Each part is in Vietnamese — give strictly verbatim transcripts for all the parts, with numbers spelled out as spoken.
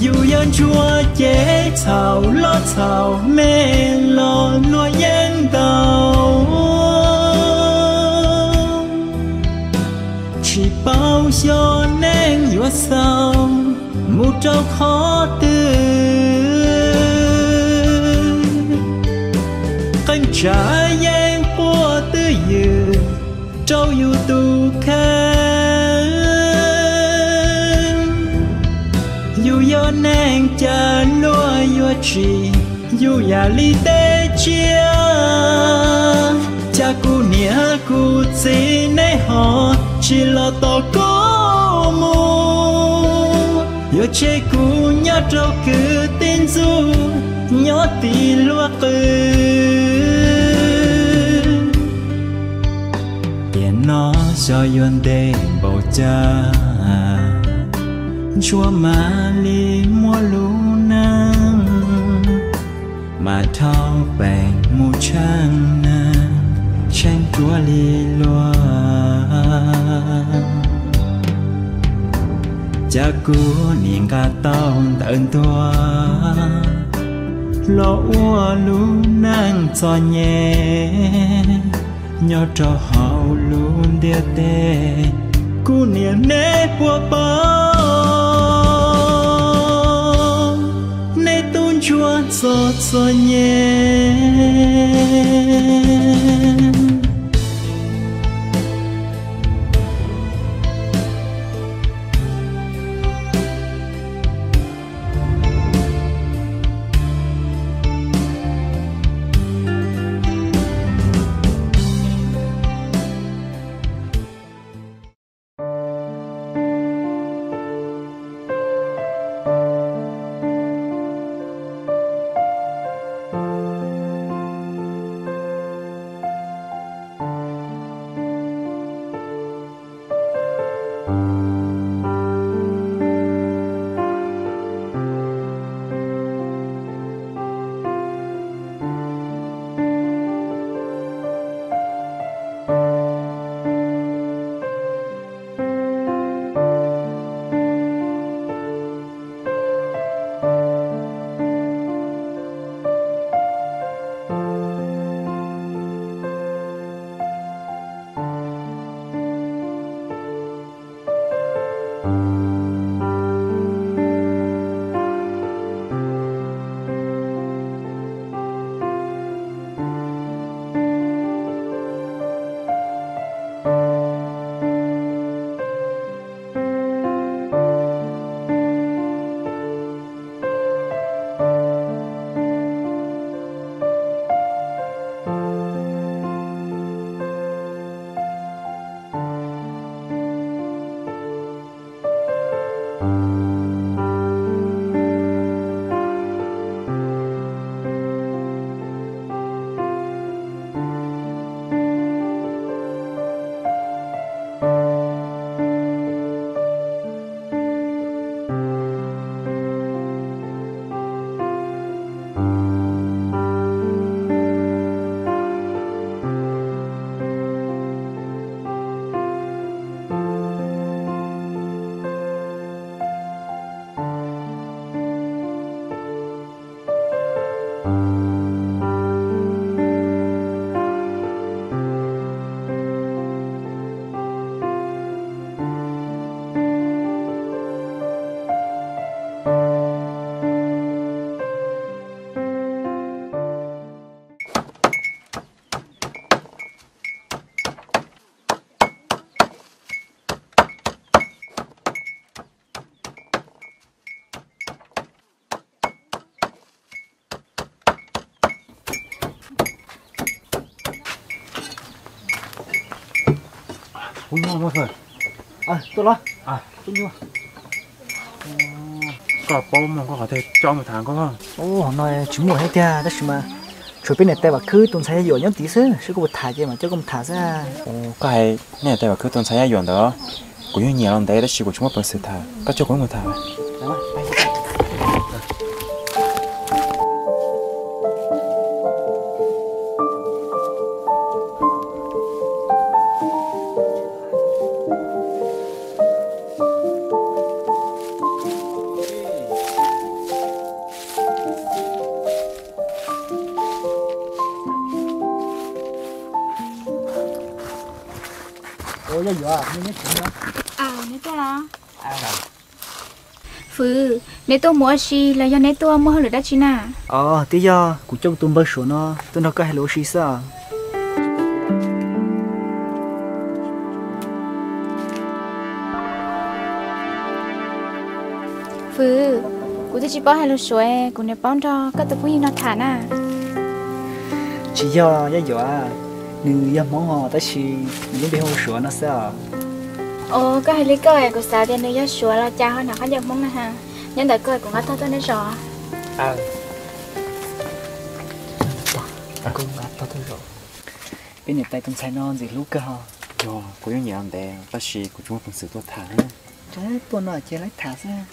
dù yên chúa chế thảo lo thảo mê lo nuôi yên đầu chỉ bao giờ nên yêu sao một trâu khó tư cánh trả yên của tư dự trâu yêu tu khen dù yêu nên cha lúa yêu chỉ dù ya li tê chia cha cu nia cu chỉ nay họ chỉ là to có mù yêu chế cu nhớ trâu cứ tin du nhớ tì lúa cứ tiền nó cho yên đêm bầu cha chúa mà li mua lũ nắng mà thao bèn mu trăng tranh chúa li loa cha cú niềng ca tao tận tua lo ua lũ nắng cho nhẹ nhỏ cho hậu luôn địa tê cú niềng nếp qua bao nê tôn chúa cho cho nhẹ ui nhau mà phải à tôi lo à tôi nhau có bao mà có thể cho một tháng có không ô nói chúng mùa hay tia đó mà chuột bên này tay bạc khứ tuần sai dọn nhóm tí xứ sẽ có một thả chứ mà cho con thả ra ồ có hay nè tay bạc khứ tuần sai dọn đó cũng như nhiều lần đấy đó chỉ của chúng ta bớt sự thả có cho có một thả giờ giờ à nên nhớ chuyện đó à nếu tôi là à phứ nếu tôi mua gì là do nếu tôi mua hơn được đó chị nà ờ tí giờ của trong tụi bơ số nó tôi nó có hello xí sao phứ của tôi chỉ bỏ hello sủi của nếu bán cho các tôi cũng như nó thả nà chỉ giờ giờ giờ à nữ giờ mong họ ta chỉ những bị hồ số nó sao ồ có hay lý cơ của sao thì nếu sủi là cha hơn nào khác được mong nè ha nhân đời cơ của nó thôi tôi nói rõ à cũng bắt tao thôi rồi bên này tay con sai non gì lúc cơ hả yo cô yêu nhà anh đấy ta chỉ của chúng phần sự tôi thả trái tuần nào chơi lấy thả ra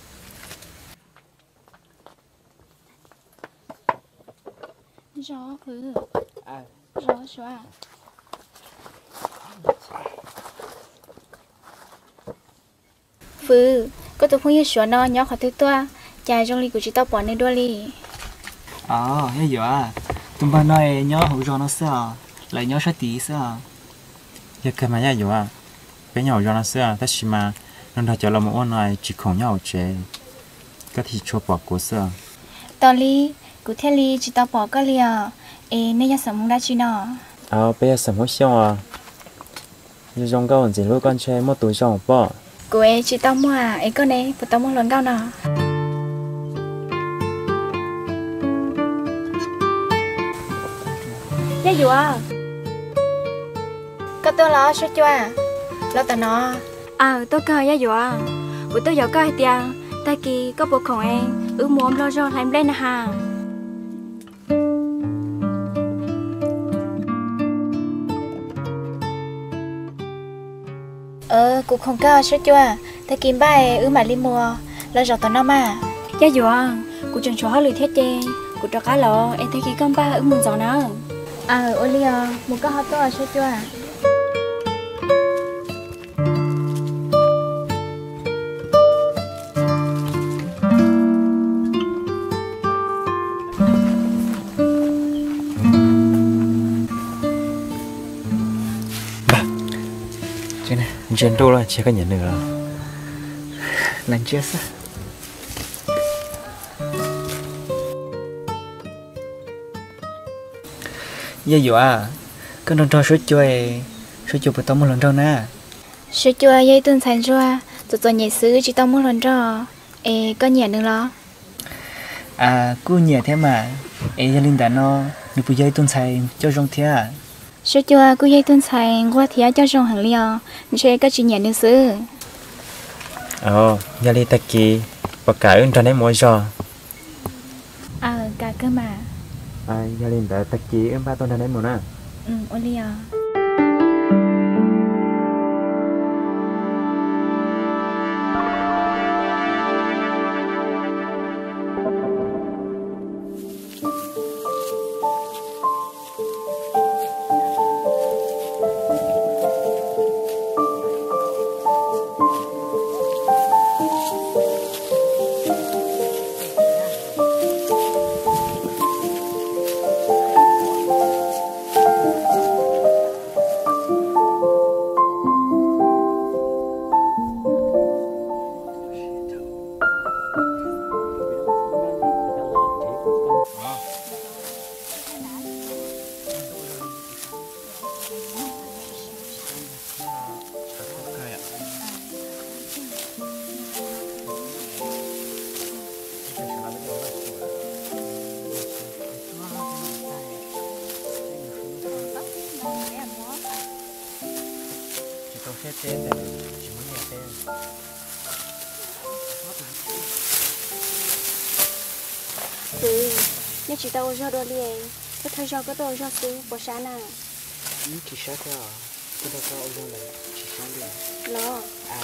rõ phứ à rõ sủi phứ có tôi không như sủi nó nhỏ khỏi thứ toa cha trong ly của chị tao bỏ nên đua ly ờ giờ giờ à tụi bạn nói nhớ hậu cho nó sao lại nhớ sát tí sao giờ cái mà giờ à bé nhỏ cho nó xưa ta chỉ mà nó đã cho là một con này chỉ không nhau chế cái thì cho bỏ của xưa tao ly của thế ly chị tao bỏ cái ly à ê nên nhà sản mong đã chị nó à bây giờ sắm hot xong à giờ trong cái vấn đề lúc con chơi một túi xong bỏ của em chị tao mua à ấy con này của tao mua lần cao nào giá dụ à có tôi lo số chưa lo tao nó à tôi coi giá dụ à buổi tôi giờ coi tiền ta kỳ có bộของem ư muốn lo cho làm lên ha ờ cũng không có số chưa ta kiếm bài ư mà đi mua lo cho tao nó mà giá dụ à cũng chẳng cho lười thiết chê cũng cho cá lọ em thấy cái con ba ư muốn gió nó à Olivia một cái hot to số chưa trên đâu là chưa có nhận được lần chưa sao giờ giờ à cái lần trò số chơi số chơi bữa tao một lần trò nè số chơi dây tuần thành rồi tụi tôi nhảy sứ chỉ tao một lần trò ê có nhảy nữa lo à cứ nhảy thế mà ê gia đình đã nó được bây giờ tuần thành cho trong thế à số chơi cứ dây tuần thành qua thì cho trong hàng liò chơi có chỉ nhảy nữa sứ ờ gia đình ta kỳ và cả ứng cho nên mỗi giờ à cả cơ mà à gia đình đã ta kỳ ứng ba tuần cho nên một à ừ Olivia hết tên để chỉ muốn nghe tên ừ nhưng chỉ tao cho đồ liền cái thời gian có đồ cho xứ của sáng à chỉ sát thôi à tôi đâu có ông luôn này chỉ sát đi lo à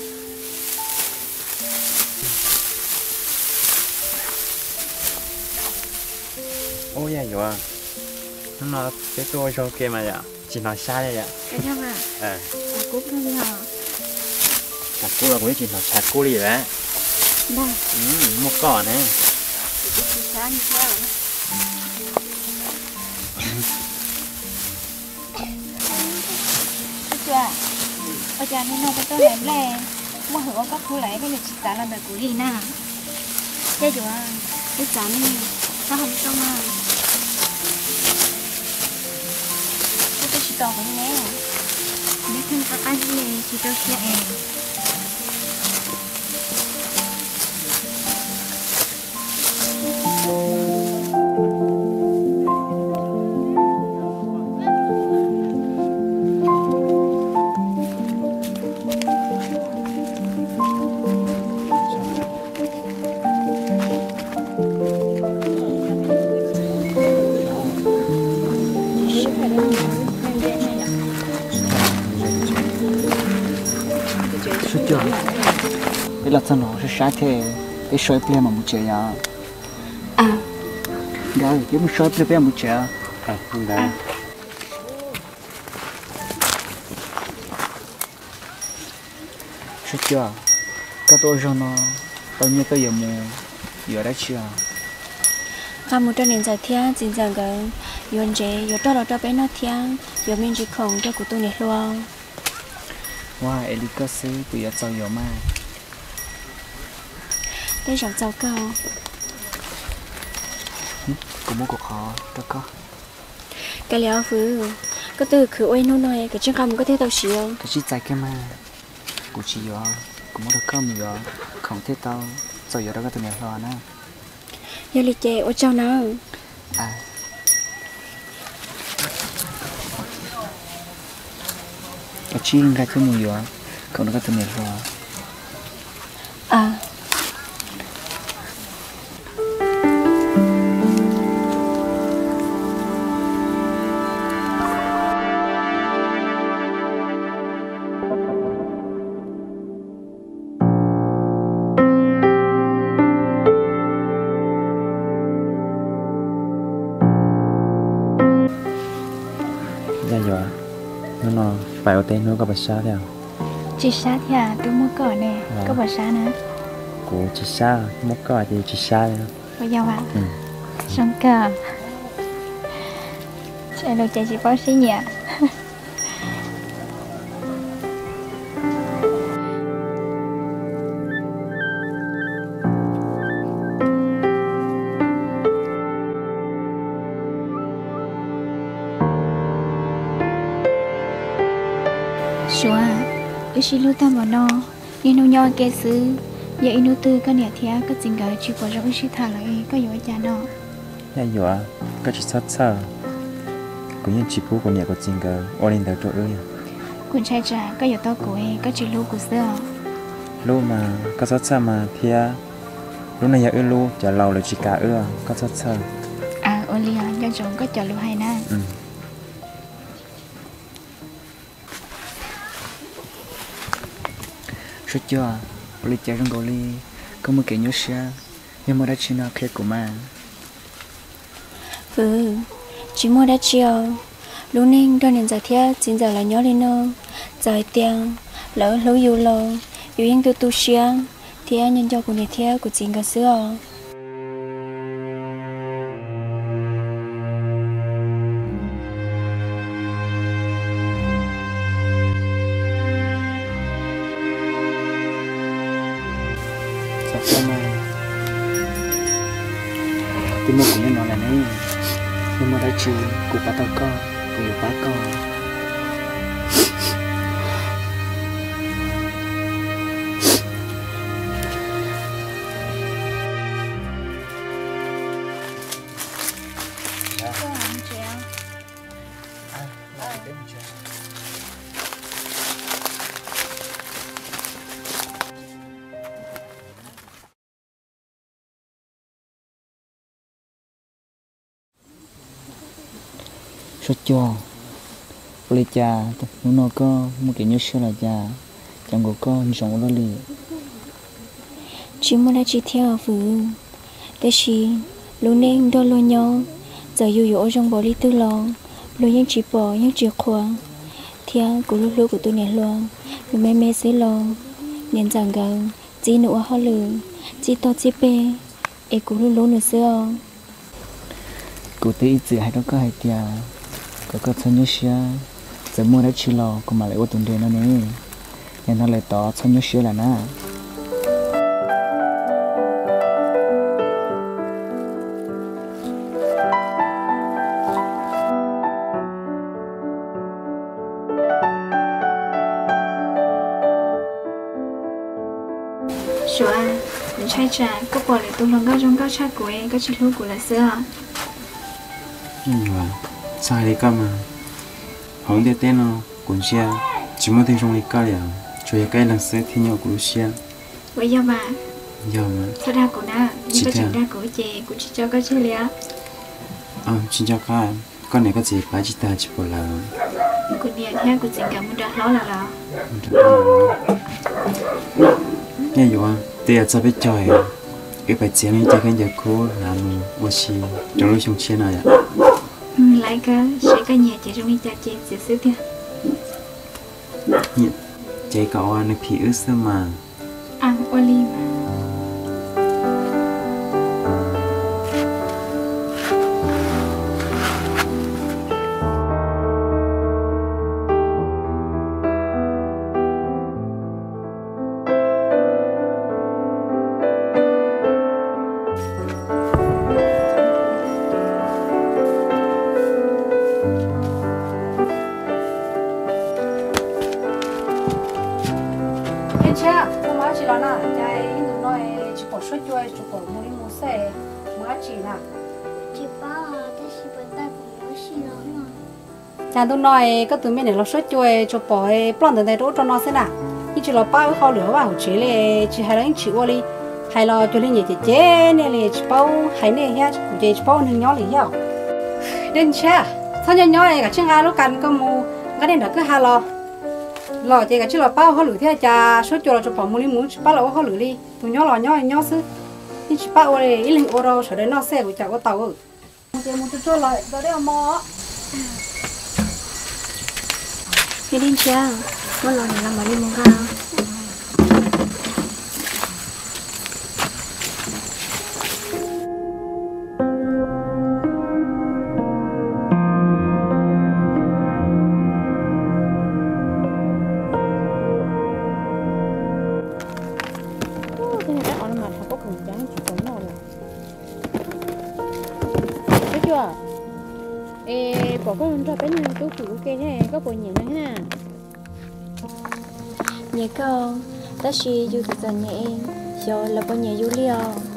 ôi ya rồi nó nói cái tôi cho kia mà vậy chỉ nói sai vậy cái nhau à à à cúp thôi đi hả chặt cua là cũng chỉ nói chặt cua đi đấy đây ừ một cỏ này sáng sao chưa ở nhà nó nó tôi làm lẹ mua hửa các thứ lấy cái này chỉ trả là bài của gì nè cái chỗ cái trả này nó không xong à cái chỉ tỏ cái này nếu không có cái gì chỉ cho xe em là sao nó sẽ sát thế cái sợi ple mà một chơi à à cái cái một sợi ple một chơi à không đấy sao chưa cái tôi cho nó bao nhiêu cái giờ mù giờ đã chưa không một trong những giải thiên chính rằng cái yon chế yon cho nó cho bé nó thiên yon mình chỉ không cho của tôi này luôn wow Elika sư bây giờ sao giờ mà đây là rau câu cũng muốn cuộc họ đó có cái léo phứ cái từ khử ôi nô nói cái chân không có thể tao xíu cái chỉ tại cái mà cũng chỉ giờ cũng muốn được cơm giờ không thể tao sao giờ đó có tụi này lo nè giờ lịch chế ôi cháu nào à cái chỉ cái thứ mùi giờ không được có tụi này lo à phải ở tên nó có bát xa theo chỉ xa thì à tôi mua cỏ nè có bát xa nữa của chỉ xa mua cỏ thì chỉ xa thôi bây giờ à ừ. xong cờ chạy đâu chạy chỉ bao xí nhỉ số à, cái gì lúc ta bảo nó, nhưng nó nhoi cái xứ, vậy nó từ cái nhà thia cái tình cảm chỉ có trong cái sự thà lại cái yếu cha nó. Nhà yếu à, cái chỉ sát sao, cũng như chỉ bố của nhà có tình cảm, ở lên đầu chỗ ơi. Cũng trai trả cái yếu tao của em, cái chỉ lưu của xưa. Lưu mà, cái sát sao mà thia, lúc này nhà ơi lưu, chả lâu là chỉ cả ơi, cái sát sao. À, ở liền, do chúng có chả lưu hay na. Ừ. Suốt chưa, oli chơi trong goli, có một cái nhớ xe, nhưng mà đã chỉ nào kia của mà. Ừ, chỉ mua đã chiều, lúc nên đôi nên giải thiết, chính giờ là nhớ lên nô, giải tiền, lỡ lỡ yêu lỡ, yêu yên tu tu xiang, thì anh nhân cho của nhà thiết của chính cái xưa. Thì một cũng nó là này, nhưng mà đã chịu của bà tao co, của bà co. Số cho lấy cha nó nó có một cái nhớ xưa là cha chẳng có con như sống ở đó liền chỉ muốn là chỉ theo phụ để chỉ lúc nên đôi lôi nhau giờ dù dù ở trong bộ lý tư lòng lôi những chỉ bỏ những chìa khóa theo của lúc lúc của tôi này luôn vì mẹ mẹ xí lòng nên rằng gần chỉ nữa họ lừa chỉ to chỉ bê ấy của lúc lúc nữa xưa cụ tí chỉ hay đó có hay tia có có thân nhớ xưa giờ mua đã chỉ lo còn mà lại ô tuần đêm nó này nên nó lại tỏ cho nhớ xưa là na sủa mình trai trà có bỏ lại tung lòng cao trong cao cha của em có chỉ lúc của là xưa ừ sai đấy cơ mà không để tên nó cũng xe chỉ muốn thấy trong này cả liền cho cái lần sẽ thì nhau cũng xe vậy giờ mà giờ mà sao ra của na nhưng có chuyện ra của chị của chị cho có chơi liền à chính cho cái con này có gì phải chỉ ta chỉ bỏ là của nhà theo của chị cả một đợt đó là là nghe rồi bây giờ biết chơi cái bài diễn này cho cái giờ cô làm một gì trong lúc trong chiến này ạ lại cả sẽ cả nhà chị trong đi chợ chị sẽ xứ kia chị cậu ăn thì ướt sao mà ăn oli mà cha, cô má chỉ là na, cái người nói chỉ có số chơi, chỉ có mua đi mua xe, má chỉ na. Chị bảo là cái gì bên ta cũng nói gì đó mà. Cha tôi nói cái tụi mình này là số chơi, chỉ bỏ plan từ đây đó cho nó xem nào. Nhưng chỉ là bao khó lửa vào chỉ là chỉ hay là những chuyện đi, hay là cho nên nhiều chị chế nên là chỉ bao hay nên hết, cũng chỉ bao nên nhỏ liền nhau. Đến cha, sao nhỏ nhỏ này cả chân ai lúc cần có mua, cái này là cứ hai lo. Lò chị cái chỉ là bao họ lử theo cha số chỗ là cho bỏ mua đi muốn bao là họ lử đi tụi nhỏ lò nhỏ nhỏ xứ nhưng chỉ bao rồi ít lần ô đâu sợ đến nó xe của cha có tàu ừ chị muốn tôi cho lại đó đấy mò đi đến cha mất lò này làm mà đi mua gạo ê bỏ con cho bé nhiều tôi phụ cái này có bộ nhiều nữa ha nhớ con ta chỉ yêu từ giờ nhẹ giờ là bao nhiêu yêu liều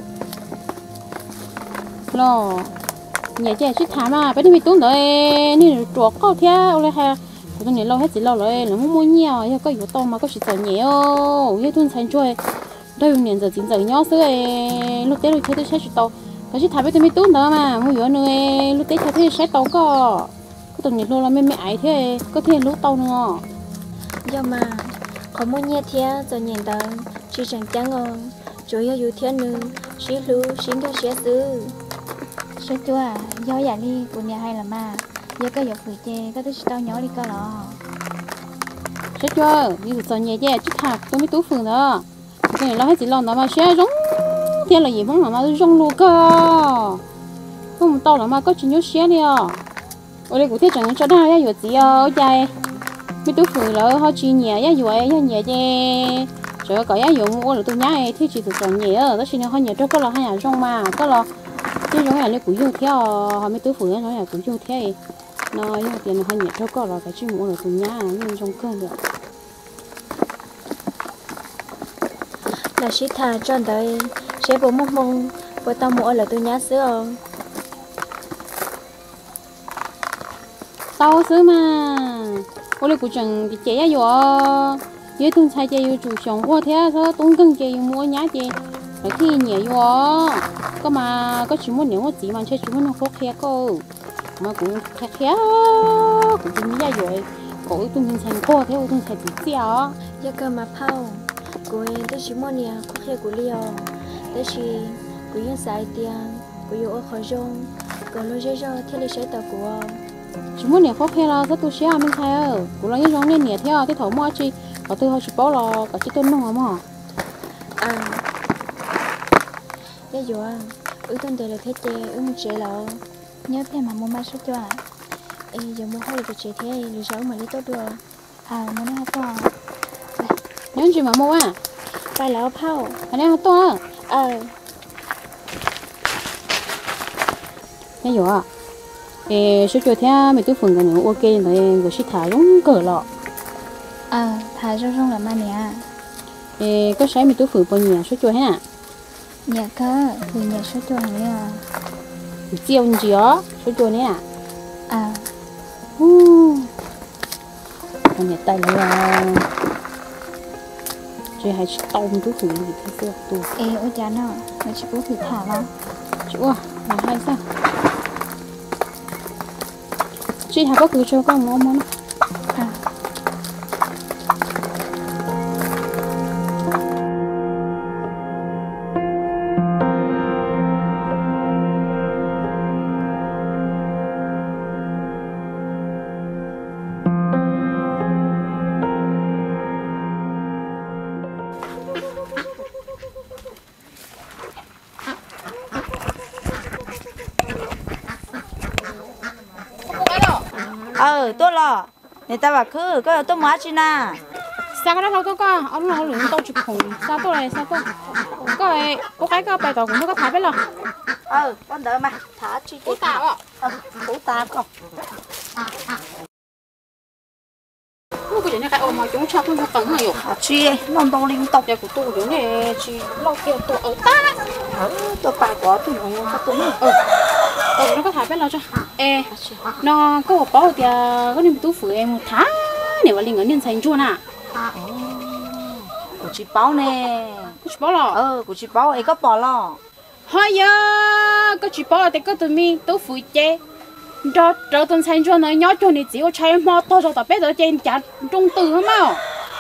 lo nhẹ chơi chút thảm à bé đi bị tốn rồi nên chuột có theoเลยha tôi nhớ lâu hết chỉ lâu rồi là muốn mua nhiều giờ có yếu to mà có chỉ giờ nhẹ ô giờ tuần sáng chơi đây dùng điện giờ chính giờ nhỏ xưa lúc tết lúc chơi tôi sẽ chỉ tàu cái chiếc tháp ấy tôi mới tốn đó mà mua yếu nữa lúc tết thấy sẽ tàu có có từng nhiệt luôn là mẹ mẹ ấy thế có thể lúc tàu nữa giờ mà có mua nhẹ thế giờ nhẹ đó chỉ chẳng chẳng ngon chủ yếu yêu thế nữa xí lú xí đồ xé xứ xé chúa do giả đi của nhà hay là mà giờ có dọc người chê có tới tao nhỏ đi coi lọ xé chúa đi từ giờ nhẹ chê chiếc tháp tôi mới tốn phường đó tôi nghĩ là hết chỉ lòng đó mà xé giống thế là gì vẫn là mà rong luôn cơ không tao là mà có chuyện nhớ xé đi à ở đây cũng thế chẳng cho đa ya gì à chạy mấy túi phụ là họ chỉ nhẹ ya rồi ya nhẹ chứ rồi có ya dùng mua là tôi nhái thì chỉ từ từ nhẹ ở đó xin họ nhẹ cho có là hai nhà rong mà có là cái giống nhà này cũng dùng theo họ mấy túi phụ nó là cũng dùng theo nó nhưng mà tiền họ nhẹ cho có là cái chuyện mua là tôi nhái nhưng trong cơn được là sĩ thà cho tới sẽ bố mông mông bố tao mua là tôi nhá xứ không tao xứ mà ô đây cũng chẳng chị chế rồi với thương sai chơi chủ sống qua thế sao tốn cân chơi mua nhá chơi phải khi nhẹ rồi có mà có chỉ muốn nếu mà chỉ mà chơi chỉ muốn nó khó khăn cô mà cũng khá khá cũng cũng như vậy có tung thương sai qua thế tung sai chỉ xíu giờ cơ mà phao cô tôi chỉ muốn nè khó khăn của liều tôi chỉ cô yêu sai tiền cô yêu ở khỏi rong còn lo dễ dàng theo lịch sử tàu của chúng muốn nè khó khăn là rất tôi sẽ mình thay ở cũng là những giống nên nè theo cái thầu mua chi có tôi họ chỉ bảo là có chỉ tôi nông mà à giờ rồi ưu tiên để là thế chế ưu một chế là nhớ thêm mà mua mai số cho à ê giờ mua hơi được chế thế rồi sao mà lấy tốt được à mua nó hết rồi nhớ gì mà mua à Bài lão phao. anh em to Ờ. nhớ gì à ê số chỗ theo mình tôi phun cái nữa ok rồi người sẽ thả giống cỡ lọ Ờ, thả rong rong là mà nè. ê có sai mình tôi phun bao nhiêu số chỗ hết à Nhà cơ, thì nhà số chỗ hàng nè. chiều gì đó số chỗ này à Ờ. uh con nhà tay là chị hay tông tôi phun gì thế kia tôi Ê, ôi chán à, nó chỉ có thử thả nó. chị ơi là hay sao chị hay có cứ cho con mua món À. ờ tôi lo người ta bảo cứ có tôi mua chi na sao cái đó thôi có con ông nó luyện tao chụp khủng sao tôi này sao tôi có cái có cái cái bài tàu cũng nó có thả biết lo ờ con đỡ mà thả chi cố tạo à ờ cố tạo con lúc cái này cái ôm mà chúng cho tôi một tầng rồi thả chi non đông liên tục giờ của tôi chỗ này chỉ lâu kia tôi ở ta ờ tôi bài của tôi không có tôi ừ tàu nó có thả biết lo cho ê nó có một bao thì có nên tôi phụ em một tháng nếu mà linh ở nhân thành chuột à của chị báo nè có chỉ bảo lo ờ của chị báo ấy có bỏ lo hay giờ có chỉ bảo thì có tụi mình tôi phụ chế cho cho tuần thành chuột nó nhớ cho nên chỉ có chạy mò to cho tập bé rồi trên chặt trung từ không mà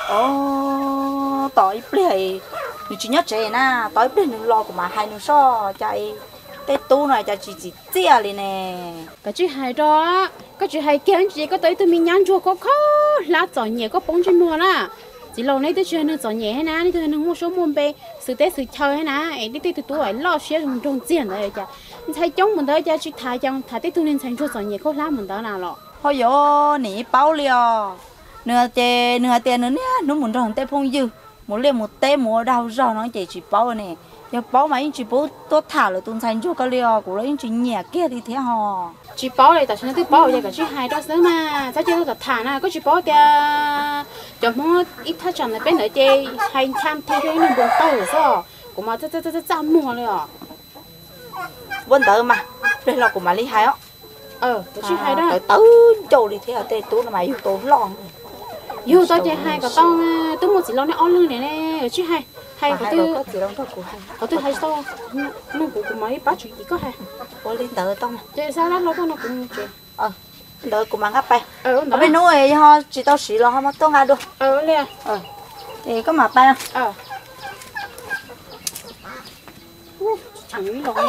ồ tỏi bể như chị nhớ trẻ na tỏi bể đừng lo của mà hai nó so chạy tết tu này cho chị chỉ chia lên nè cái chuyện hay đó cái chuyện hay kiến chị có tới tụi mình nhắn chùa có khó lá giỏi nhẹ có bóng trên mùa là chỉ lâu nay tôi chưa nó giỏi nhẹ hay na đi tôi nó mua số môn bê sự tết sự chơi hay na ấy đi tôi tôi ấy lo xé trong trong tiền đấy cha thấy chống mình đó cha chị thay trong thay tết tôi nên thành chùa giỏi nhẹ có lá mình đó nào lọ thôi yo nỉ bao liò nửa tiền nửa tiền nữa nè nó muốn trồng tết phong dư muốn liền một tết mua đào rau nó chỉ chỉ bao này giờ bao mà anh chỉ bao tốt thả là tuần thành cho cái liò của anh chỉ nhẹ kia thì thế hò chị bảo này tại sao tôi bảo vậy cái chuyện hay đó sớm mà sao chưa được thả na có chị bảo thì cho mua ít thắt chặt này bên này chơi hay tham theo cái những buồn tàu rồi sao cũng mà chắc chắc chắc chắc mua rồi à vấn đề mà đây là của mà lý hay á ờ cái chuyện hay đó tới tới chỗ đi thế là tết tu là mà yêu tố lon yêu tôi chơi hay có tao tôi một chỉ lo này on lưng này nè ở chuyện hay hay có tôi có gì đâu có của hay có tôi hay sao nó cũng cũng mấy bác chuyện gì có hay có lên tới tông chơi sao đó nó nó cũng chơi ờ đợi của mà ngáp bay ờ ở bên nuôi ho chỉ tao xí lo không tao ngáp được ờ liền ờ thì có mà bay không ờ chẳng nghĩ rồi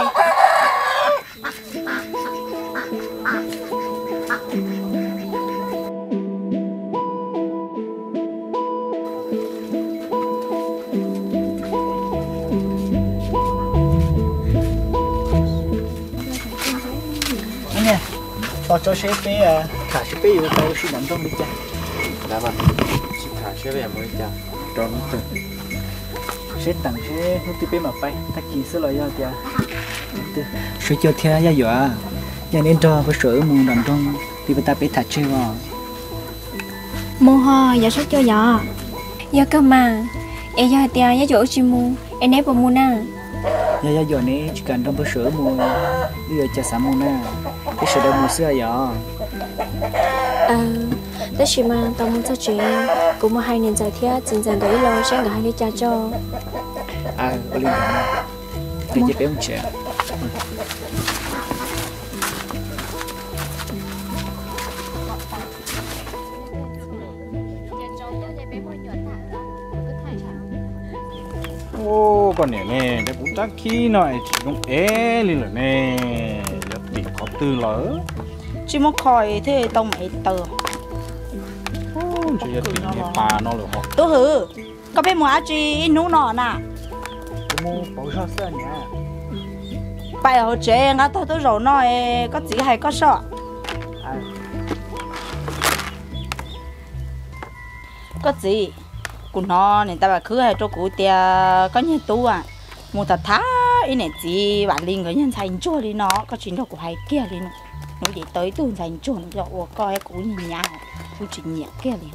nè tao cho xe bé à thả xe bé vô tao suy nằm trong đi cha đã vâng chị thả xe về mới cha tròn từ xe tặng xe nó tiếp bé mà bay ta kỳ sẽ lại ra cha sự cho theo gia dọa nhà nên cho có sữa mua nằm trong thì ta bé thả chơi vào Mua ho, giờ số cho nhỏ. Giờ cơ mà. Em giờ tiền giờ chỗ chi mua, em nếp vào mua nè. gia gia dọa này chỉ cần trong bữa sữa mua bây giờ cha sắm mua nè cái sữa đâu mua sữa giờ À, đó chỉ mà tao muốn cho chị cũng một hai年在贴真正的一路先给你家做。 à có liên quan cái gì bé không trẻ ô con này nè để cũng chắc khi này chỉ cũng é lên rồi nè giờ bị có tư lỡ chỉ muốn khỏi thế tao mày tờ chỉ giờ bị cái bà nó rồi họ tôi hử có bé mua chi nấu nọ nè có mua bảo sao sữa nhỉ bài ở trẻ ngã tao tôi rồi nói có gì hay có sợ có gì của nó nên ta bảo cứ hay cho cụ tia có nhiều tu à mua thật thá ý này gì bạn linh cái nhân thành chua đi nó có chuyện đó của hai kia đi nó nó để tới tu thành chua nó coi cụ nhìn nhau cụ chuyện nhẹ kia đi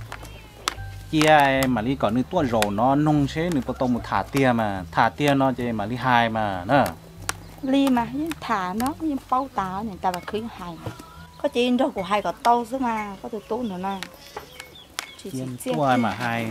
chia mà đi còn nước tua rổ nó nông chế nước tôm một thả tia mà thả tia nó chơi mà đi hai mà nè ly mà thả nó như bao táo này ta bảo cứ hai có chuyện đó của hai có tao chứ mà có từ tu nữa nè chỉ chỉ tua mà hai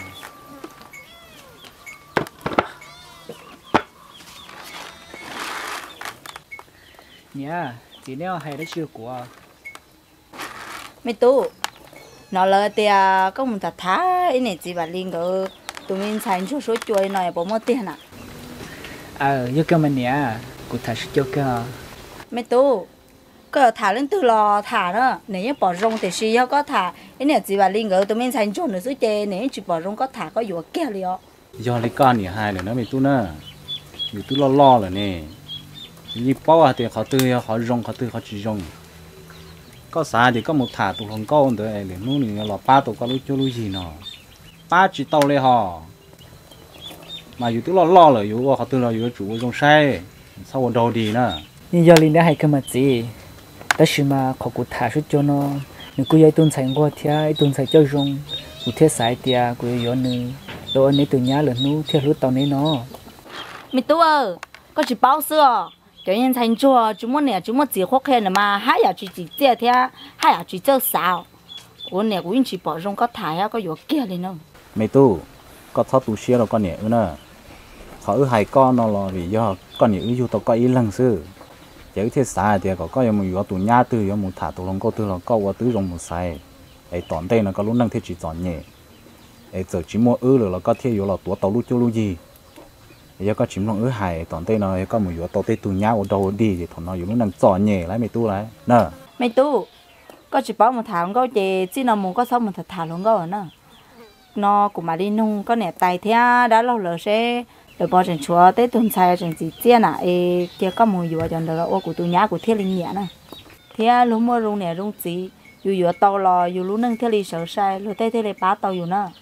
nhá chỉ nếu hay đã chưa của mấy tu nó là tia có một thật thá ý này chỉ bạn linh cái tụi mình xài chút số chuối này bỏ mất tiền à ờ như cái mình nhá cụ thả cho cái mấy tu cái thả lên từ lò thả đó nếu như bỏ rong thì xí có thả ý này chỉ bạn linh cái tụi mình xài chút nữa số chè nếu chỉ bỏ rong có thả có vừa kia liền do lấy con nhỉ hai nữa nó mày tu nè mày tu lo lo rồi nè như bao thì họ tư họ rong họ tư họ chỉ rong có sao thì có một thả tụ hồng câu nữa để nó này là ba tụ có lúc cho lúc gì nó ba chỉ tàu lên họ màอยู่ตัวล่อๆเลยอยู่ว่าเขาตัวเราอยู่chủ trong xe sau đầu đi nữa nhưng do linh đã hay cái mặt gì đó là mà họ cụ thả chút cho nó nếu cứ dây tuần sáng qua thì tuần sáng cho rong cụ thiết sải tia cụ yếu nữa đồ anh ấy từ nhà lớn nú thiết lúc tàu này nó mày tu ơi có chỉ bao xưa cho nên thành chùa chúng muốn nè chúng muốn chỉ khó khăn mà hai giờ chỉ chỉ chia thế hai giờ chỉ chơi sao của nè của anh chỉ bỏ rong có thải có vừa kia lên không mày tu có tháo tủ xe rồi con nhẹ nữa họ ư hai con nó là vì do con nhẹ ư tao có ý lần xưa chỉ thế sao thì có có một yếu tụ nhà tư yếu một thả tụ lòng câu tư là câu và tứ rong một sai ấy toàn đây nó có lúc năng thế chỉ chọn nhẹ ấy giờ chỉ mua ư rồi là có thể yếu là tuổi tàu lúc chưa lúc gì giờ có chim lòng ư hai toàn đây nó có một yếu tàu tây tụ nhà ở đâu đi thì thằng nó yếu lúc năng chọn nhẹ lại mày tu lại nè mày tu có chỉ bảo một thả lòng câu chỉ chỉ nó muốn có xong một thả lòng câu nữa nó cũng mà đi nung có nè tài thế đã lâu rồi sẽ rồi bỏ trên chúa tới tuần sai trên gì chia nè ê kia có mùi dừa trên đó ô của tôi nhá của thiết linh nhẹ nè thế lúc mua rung nè rung gì dù dừa tàu lò dù lúc nâng thiết linh sợ sai rồi tới thiết linh bá tàu dù nè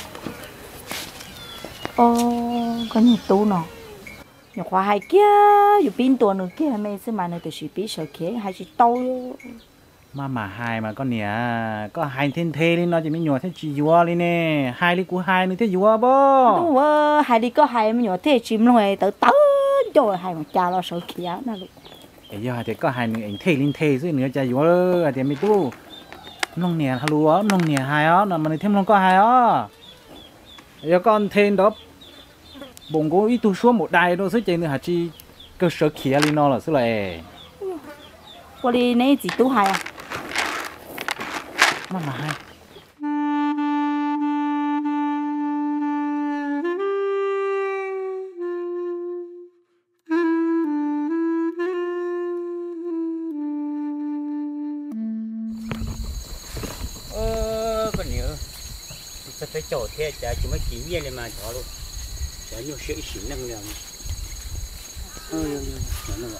ô có nhiều tu nè nhiều khoa hai kia dù pin tuần nữa kia mày sẽ mà nơi từ sĩ bí sợ kia hai chỉ tàu mà mà hai mà con nè có hai thiên thê đi nó chỉ mới nhỏ thế chỉ vua đi nè hai đi của hai nữa thế vua bố đúng rồi hai đi có hai mới nhỏ thế chim rồi tới tới rồi hai mà cha lo sợ kia nè lúc bây giờ thì có hai người anh thê lên thê dưới nữa cha vua thì mới tu nông nè halua nông nè hai á mà mình thêm nông có hai á giờ con thêm đó bụng có ít tu xuống một đài đâu dưới trên nữa hả chi cơ sở kia lên nó là số này qua đi này chỉ tu hai à mà mà hai ơ con nhớ sẽ phải chỗ thế chả chúng mới chỉ viên này mà chỗ luôn chả nhiều sự xỉn năng lượng ơi ơi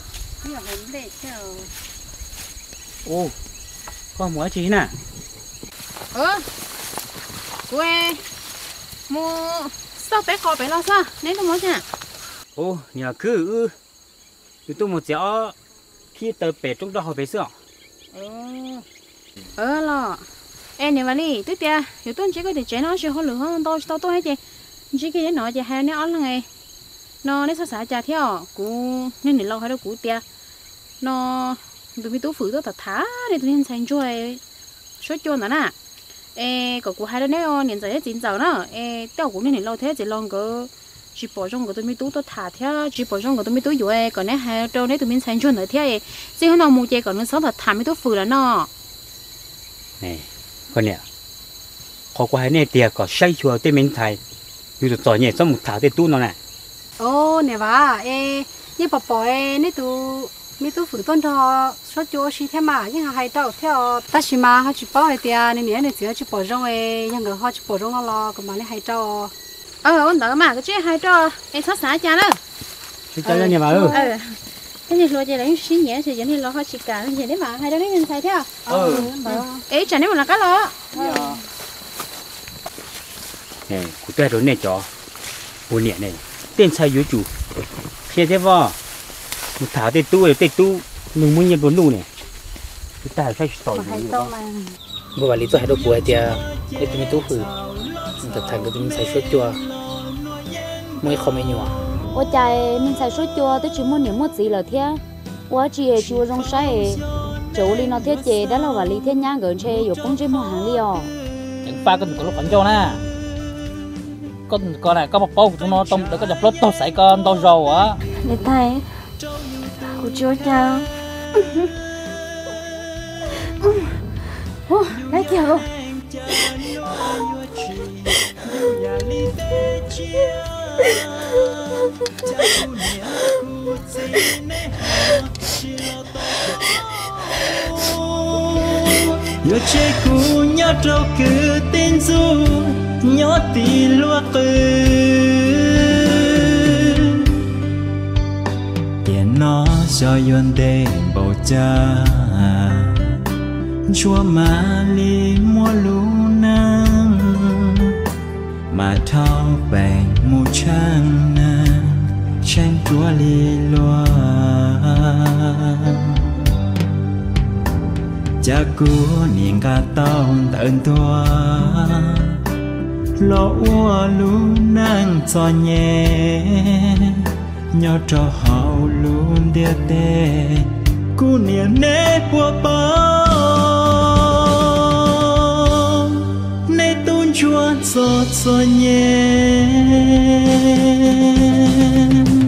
ô con muốn gì nè ơ quê mua sao bé khó bé lo sao nên tôi muốn nhỉ ô nhà cứ cứ tôi một chỗ khi tờ bé trong đó họ bé sữa ờ ờ lo em này mà đi tiếp theo hiểu tôi chỉ có thể chế nó chỉ hơn lửa hơn tôi tôi tôi hết chị chỉ cái nó chỉ hai nó ăn là ngày nó nên sao xả trà theo cú nên để lâu hay đâu cú tia nó tụi mình tú phử tôi thật thá để tụi mình thành chui số chua nữa nè ê có cú hai đứa này nhìn thấy chín giờ nữa ê tao cũng nên để lâu thế chỉ long cái chỉ bỏ trong cái tụi mình tú tôi thả theo chỉ bỏ trong cái tụi mình tú rồi còn nếu hai trâu nếu tụi mình thành chui nữa thế chỉ hơn nào mua chơi còn nó sống thật thả mình tú phử là nó này con nè họ có hai này tiệt có say chua tụi mình thay như tụi tỏi nhẹ xong một thả tụi tú nó nè ô nè bà ê như bà bỏ ê nếu tụi mi tu phụ tôn cho số chỗ xí thế mà nhưng hay đâu theo ta xí mà họ chỉ bảo hay tiền nên nhớ nên chỉ chỉ bỏ rong ấy nhưng người họ chỉ bỏ rong lo còn mà lấy hay đâu ờ ôn đỡ mà cái chuyện hay cho em sát xả cha đó chỉ cho nhà bà ơi ờ cái gì lo chơi lấy xí nhẹ thì giờ lo họ chỉ cả cái gì đấy mà hay đó đấy nên xài theo ờ ấy chả nếu mà là cái lo này cụ tôi rồi này cho bố nhẹ này tên sai dưới chủ xe thế vợ một thảo tên tu rồi tên tu mình muốn nhận vốn đủ này chúng ta phải sỏi bố bà lý tôi hay đâu bố thì để tụi mình tu phử mình tập thành cái tụi mình xài suốt chua mới không mấy nhỏ ôi trời mình xài suốt chua tôi chỉ muốn niệm một gì là thế quá chị chua rong say chỗ đi nó thế chị đó là bà lý thế nhá gần chơi ở công trình mua hàng liò những pha con có lúc còn cho nè con con này có một bao chúng nó tông để có dập lót tao sải con tao rầu á để thầy cô chúa chào lấy kìa luôn yo che cu nhớ trâu cứ tên du nhớ tì lúa cứ tiền nó cho yon đêm bầu cha chúa mà li mua lú nắng mà thao bèn mu trăng nắng tranh chúa li loa cha của niềng ca tao tận tua lo ua lú nang cho nhẹ nhỏ cho hậu luôn địa tê cu niềng nét của bao nét tôn chúa cho cho nhẹ